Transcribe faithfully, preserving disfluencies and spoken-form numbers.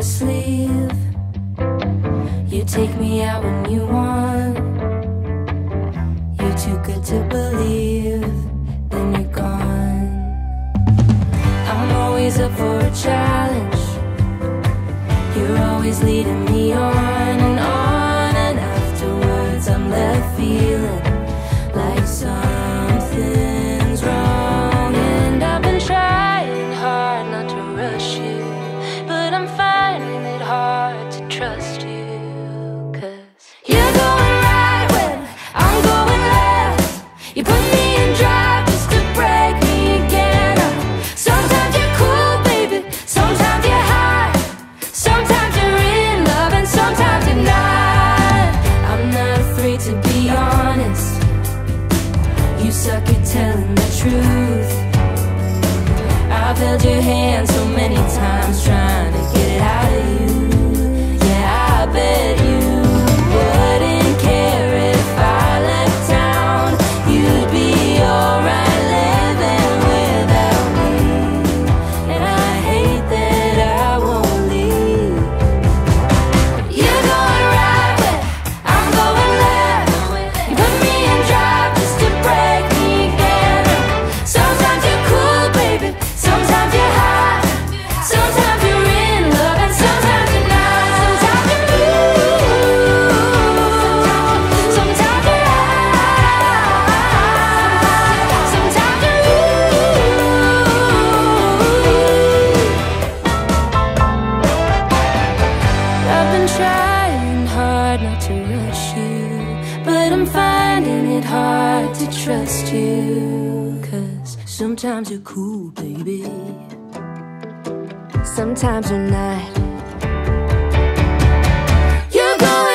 sleeve. You take me out when you want. You're too good to believe, then you're gone. I'm always up for a challenge. You're always leading me on and on, and afterwards I'm left feeling like something's wrong. And I've been trying hard not to rush you, but I'm finding it hard to trust you. Cause you're going right when I'm going left. You put me in drive just to break me again. Sometimes you're cool, baby, sometimes you're high. Sometimes you're in love and sometimes you're not. I'm not afraid to be honest. You suck at telling the truth. I've held your hand so many times trying to get it out of you. Yeah, I bet you wouldn't care if I left town. You'd be alright living without me, and I hate that I won't leave. You're going right where I'm going left. You put me in drive just to break me again. Sometimes you're cool, baby, sometimes you're high. Sometimes you're in love and sometimes you're not. Sometimes you're blue, sometimes you're high. Sometimes you're I've been trying hard not to rush you, but I'm finding it hard to trust you. Cause sometimes you're cool, baby, sometimes you're not. You're going